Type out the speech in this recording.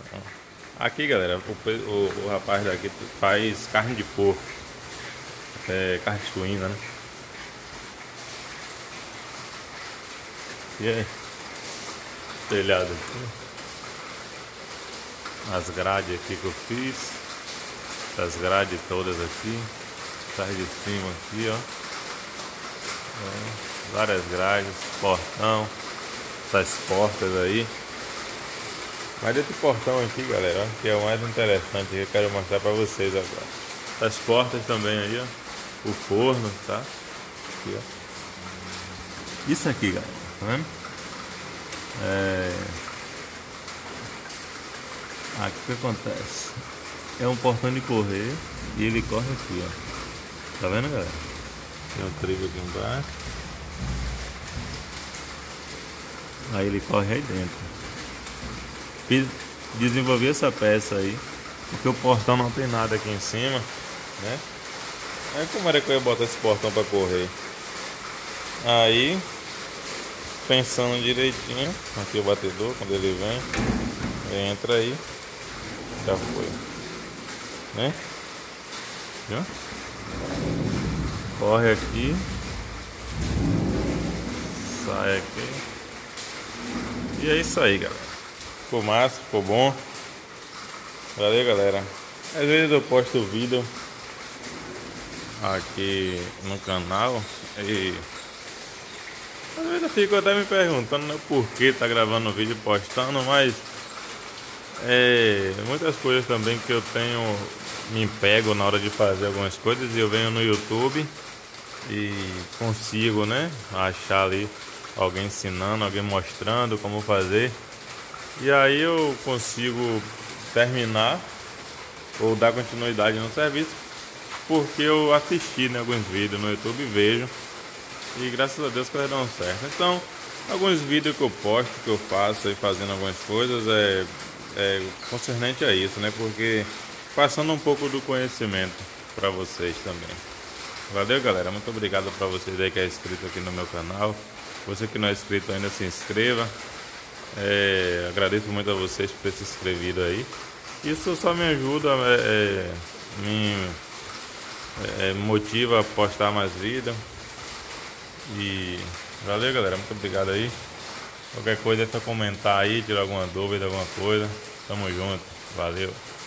Aqui, galera, o rapaz daqui faz carne de porco, carne suína, né? E aí, telhado aqui, as grades aqui que eu fiz, as grades todas aqui, sai de cima aqui, ó, várias grades, portão, essas portas aí. Mas desse portão aqui, galera, ó, que é o mais interessante que eu quero mostrar pra vocês agora. As portas também aí, ó, o forno, tá? Aqui, ó. Isso aqui, galera, tá vendo? Aqui o que acontece? É um portão de correr e ele corre aqui, ó. Tá vendo, galera? Tem um trilho aqui embaixo. Aí ele corre aí dentro. Desenvolvi essa peça aí porque o portão não tem nada aqui em cima, né? Aí como era que eu ia botar esse portão para correr? Aí, pensando direitinho, aqui o batedor, quando ele vem, entra aí, já foi, né? Viu? Corre aqui, sai aqui, e é isso aí, galera. Ficou massa, ficou bom. Valeu, galera. Às vezes eu posto vídeo aqui no canal e às vezes eu fico até me perguntando, né, por que tá gravando vídeo e postando, mas muitas coisas também que eu tenho me pego na hora de fazer algumas coisas e eu venho no YouTube e consigo, né, achar ali alguém ensinando, alguém mostrando como fazer. E aí eu consigo terminar ou dar continuidade no serviço porque eu assisti, né, alguns vídeos no YouTube e vejo. E graças a Deus que elas dão certo. Então, alguns vídeos que eu posto, que eu faço aí fazendo algumas coisas concernente a isso, né? Porque passando um pouco do conhecimento para vocês também. Valeu, galera. Muito obrigado para vocês aí que é inscrito aqui no meu canal. Você que não é inscrito ainda, se inscreva. Agradeço muito a vocês por ter se inscrevido aí. Isso só me ajuda, me motiva a postar mais vídeos. E valeu, galera, muito obrigado aí. Qualquer coisa é só comentar aí, tirar alguma dúvida, alguma coisa. Tamo junto, valeu.